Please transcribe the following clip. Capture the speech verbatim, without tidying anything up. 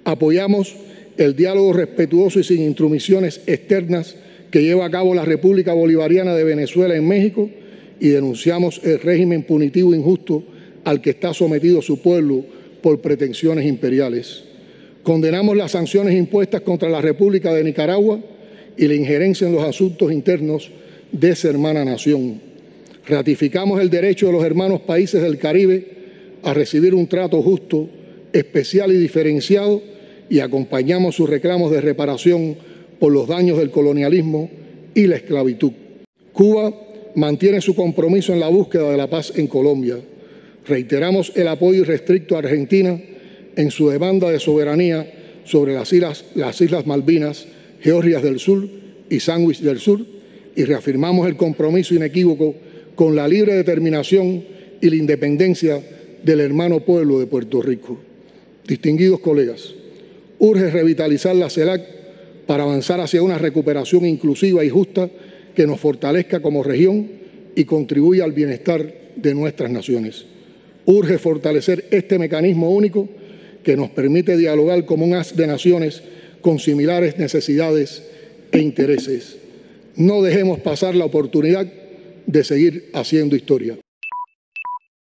Apoyamos el diálogo respetuoso y sin intromisiones externas que lleva a cabo la República Bolivariana de Venezuela en México y denunciamos el régimen punitivo injusto al que está sometido su pueblo por pretensiones imperiales. Condenamos las sanciones impuestas contra la República de Nicaragua y la injerencia en los asuntos internos de esa hermana nación. Ratificamos el derecho de los hermanos países del Caribe a recibir un trato justo, especial y diferenciado, y acompañamos sus reclamos de reparación por los daños del colonialismo y la esclavitud. Cuba mantiene su compromiso en la búsqueda de la paz en Colombia. Reiteramos el apoyo irrestricto a Argentina en su demanda de soberanía sobre las islas, las Islas Malvinas, Georgias del Sur y Sandwich del Sur, y reafirmamos el compromiso inequívoco con la libre determinación y la independencia del hermano pueblo de Puerto Rico. Distinguidos colegas, urge revitalizar la CELAC para avanzar hacia una recuperación inclusiva y justa que nos fortalezca como región y contribuya al bienestar de nuestras naciones. Urge fortalecer este mecanismo único que nos permite dialogar como un haz de naciones con similares necesidades e intereses. No dejemos pasar la oportunidad de seguir haciendo historia.